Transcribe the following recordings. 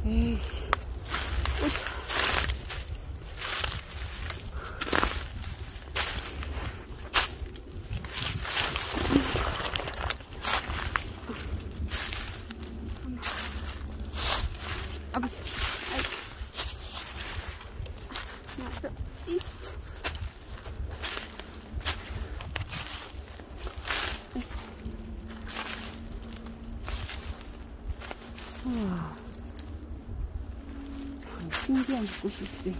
에이. 아버지, 하나, 둘, 셋. 우와, 참 신기한 꽃이 있어요.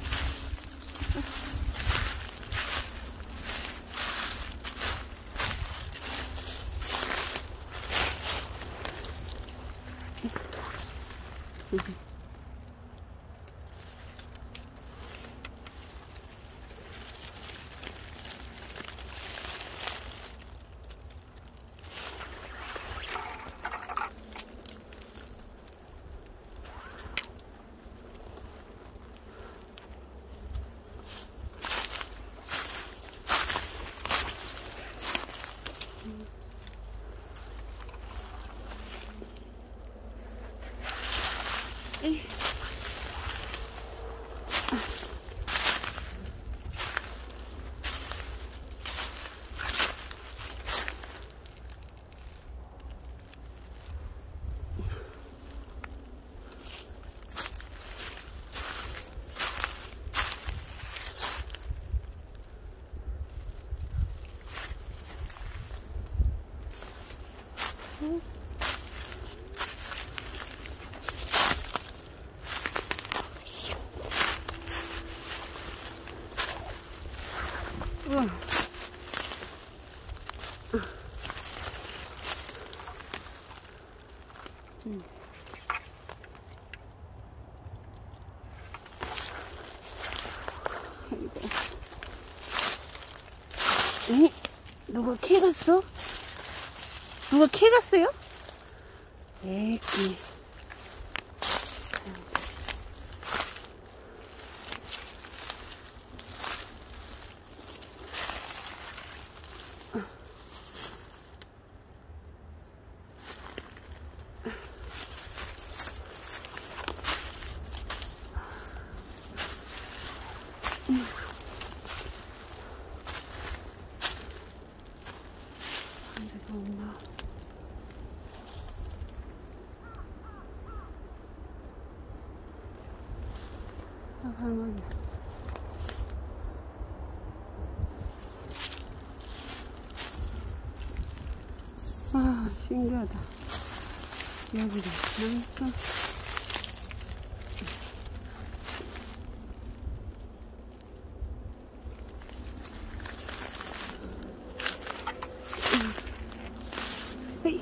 우와. 에이, 누가 캐 갔어? 누가 캐 갔어요? 에이, 엄마. 아, 할머니. 아, 신기하다. 여기다 엄청. 에이.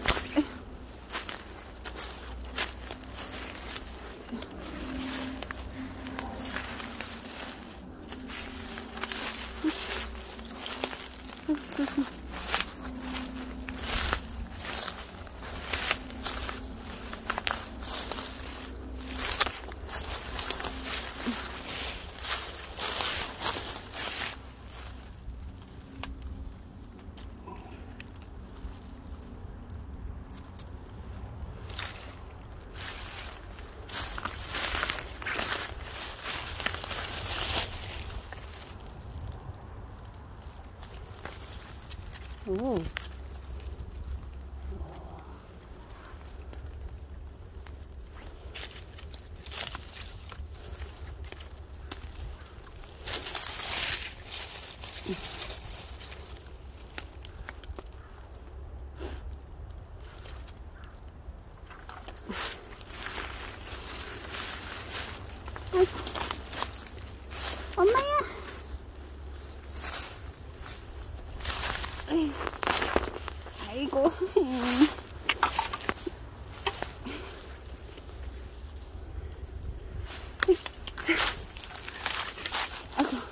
오. 엄마야. 아이고. 아이고.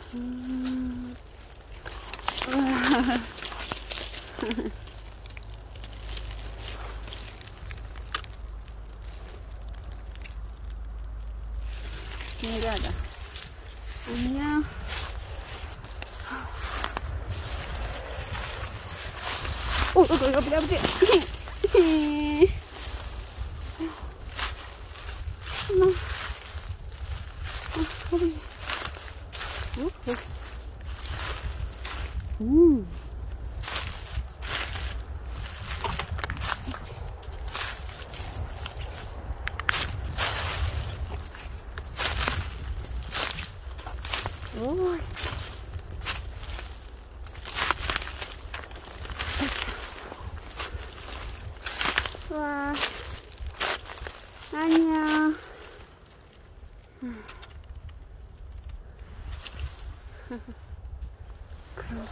신기하다. 안녕. 오, 아버지, 아버지. 엄마. 아버지. 오. 와, 안녕. 그럼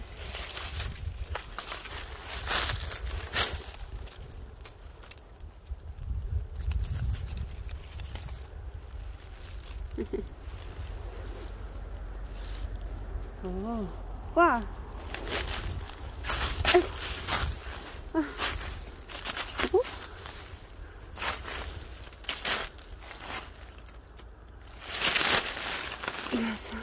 오, 와. 이래서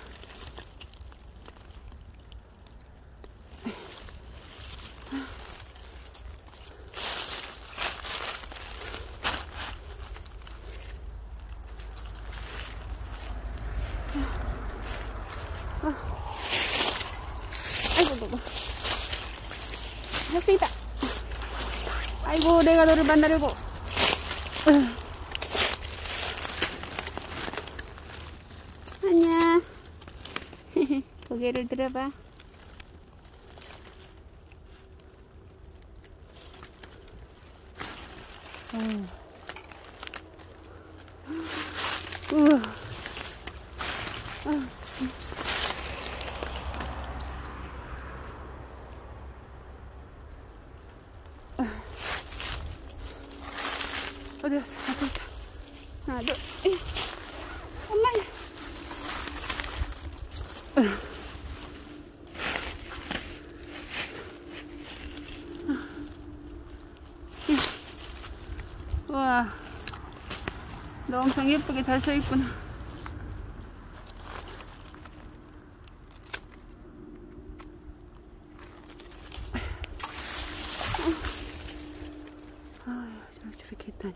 아이고, 할 수 있다. 아이고, 내가 너를 만나려고. 안녕. 고개를 들어봐. 우와. 어디 갔어? 아, 저기 있다. 하나, 둘, 엄마야. 우와, 너 엄청 예쁘게 잘 서 있구나. 저렇게 했다니.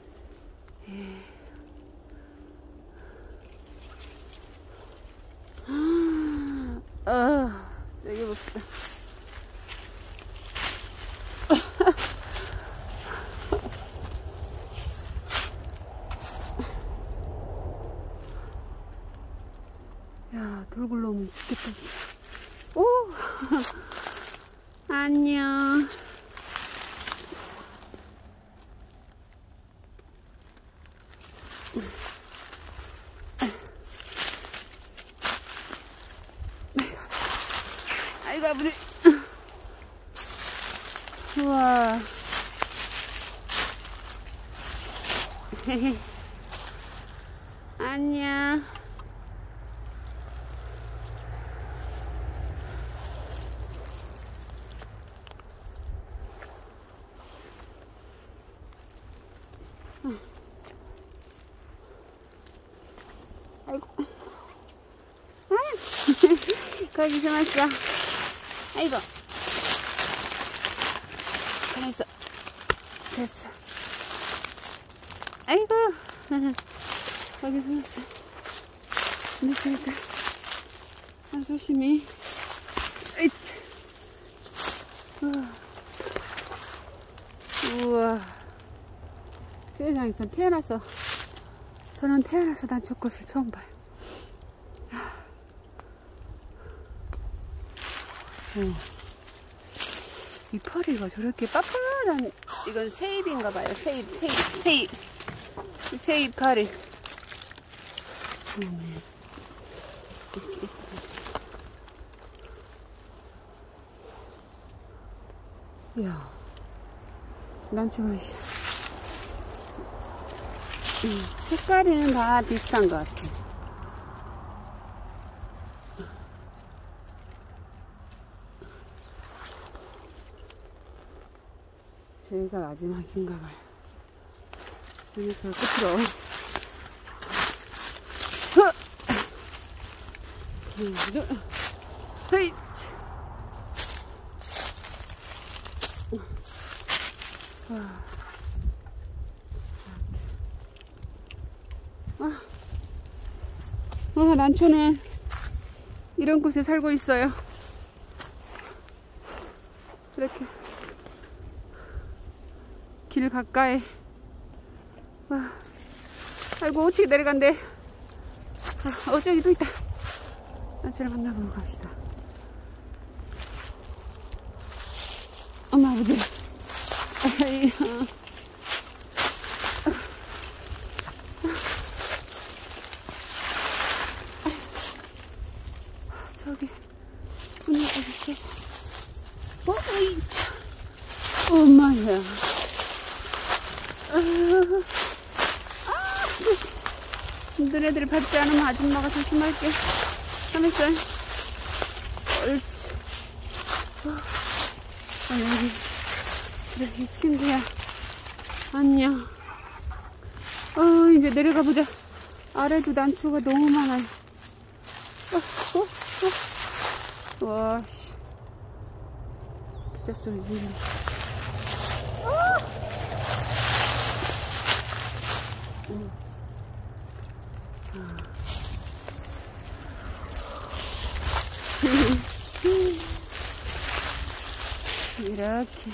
세게 봅시다. 야, 돌 굴러오면 죽겠다, 진짜. 오! 안녕. 아이고, 아버지. 우와. 안녕. 아이고. 거기서 왔어. 아이고. 됐어. 됐어. 아이고. 거기서 왔어. 됐다. 아, 조심히. 우와. 세상에서 태어나서, 저는 태어나서 난 저 꽃을 처음 봐요. 이 파리가 저렇게 빳빳한, 이건 세잎인가봐요. 세잎 파리. 이야, 난초가 색깔은 다 비슷한 것 같아. 저희가 마지막인가 봐요. 여기 저 끝으로. 헤이! 난초는 이런 곳에 살고 있어요. 이렇게 길 가까이. 아이고, 어떻게 내려간대. 저기도 있다. 난초를 만나보러 갑시다. 엄마, 아버지. 저기 분위기가 있어. 이차. 엄마야. 너네들이 밟지 않으면 아줌마가 조심할게. 하면서. 옳지. 여기 친구야. 안녕. 이제 내려가 보자. 아래도 난초가 너무 많아요. 와, 씨. 기차 소리 들리네. 이렇게.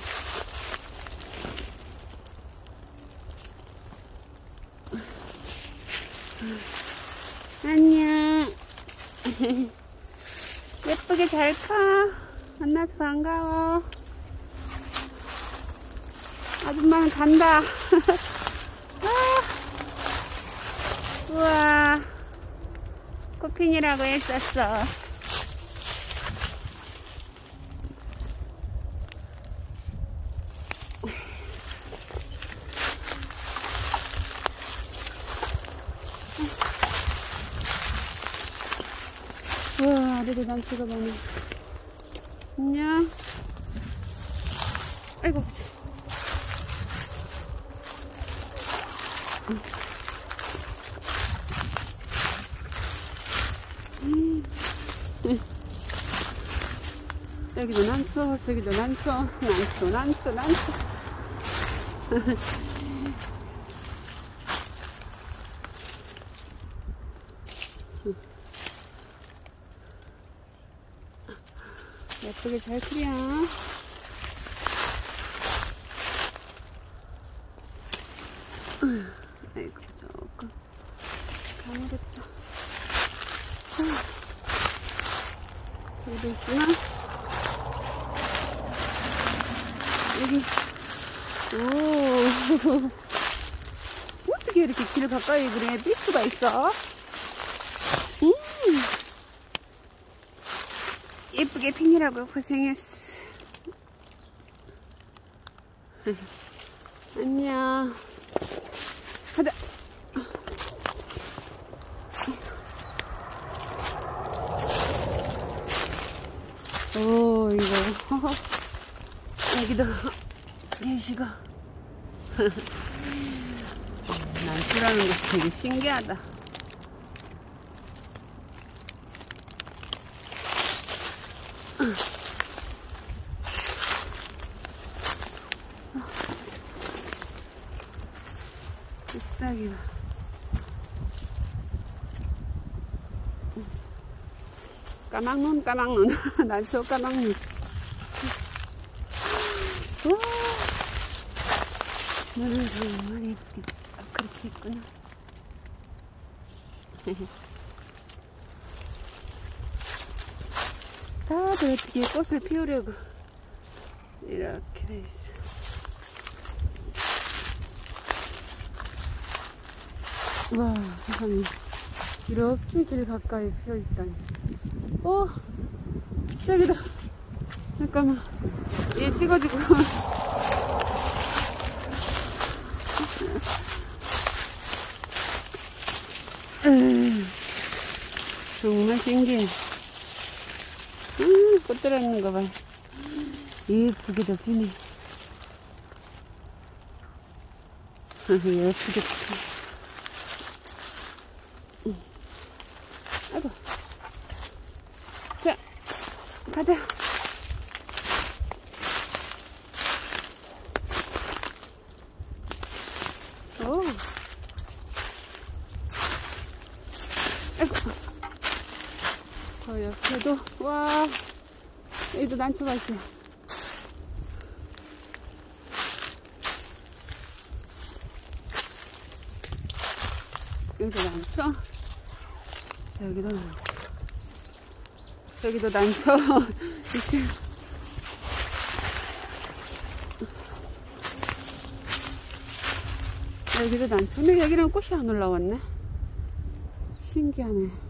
안녕. 예쁘게 잘 커. 만나서 반가워. 아줌마는 간다. 우와. 꽃핀이라고 했었어. 우와, 아래도 난초가 많아. 안녕. 아이고, 여기도 난초, 저기도 난초, 난초. 예쁘게 잘 크려. 아이고, 조금 가물었다. 여기도 있지만, 여기, 오, 어떻게 이렇게 길 가까이 그래? 뛸 수가 있어? 예쁘게 핀이라고 고생했어. 안녕. 가자. 오, 이거. 여기도 예시가. 난초라는 게 되게 신기하다. 잎사귀가. 까막눈. 난초 까막눈. 우와. 너는 정말 예쁘게. 그렇게 있구나. 다들 어떻게 꽃을 피우려고 이렇게 돼 있어. 와, 세상에. 이렇게 길 가까이 피어 있다니. 저기다. 잠깐만. 얘 찍어주고. 정말 신기해. 꽃 들어있는 거 봐. 예쁘게도 피네. 예쁘게. 아이고. 자, 가자. 오. 아이고. 저 옆에도, 와. 여기도 난초가 있어. 여기도 난초. 여기도 난초. 여기도 난초. 이렇게. 여기도 난초. 근데 여기는 꽃이 안 올라왔네. 신기하네.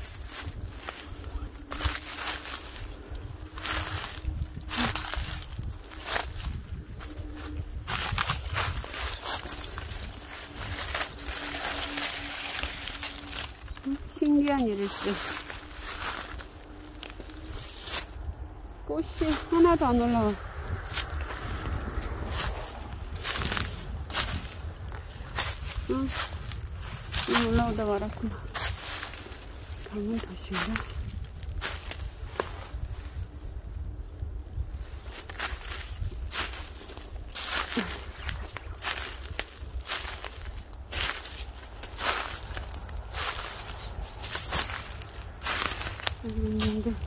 신기한 일일지. 꽃이 하나도 안 올라왔어. 응, 올라오다 말았구나. 가면 다시인가? 있는데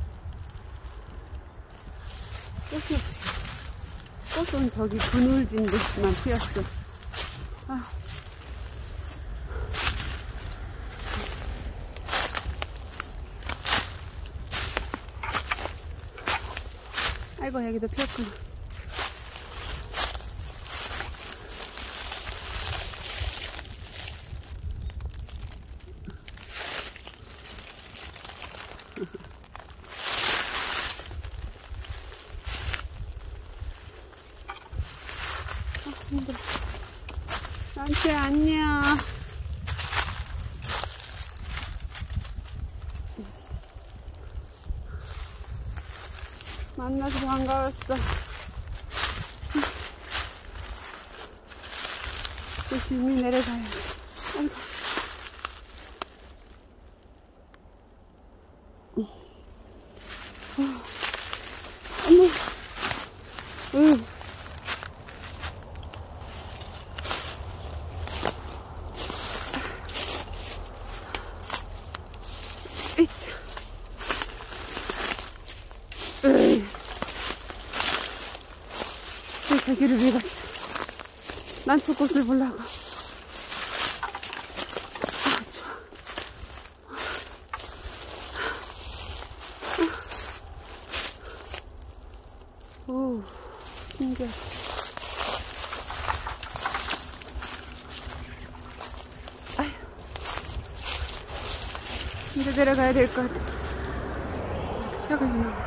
꽃은 저기 그늘진 데만 피었어. 아. 아이고 여기도 피었구나. 힘들어. 난체 안녕. 만나서 반가웠어. 조심히 내려가야 돼. 아이고. 어머. 저기를 왜 갔어? 난초꽃을 보려고. 아, 좋아. 오, 신기하다. 아휴. 이제 내려가야 될 것 같아. 차가 있나?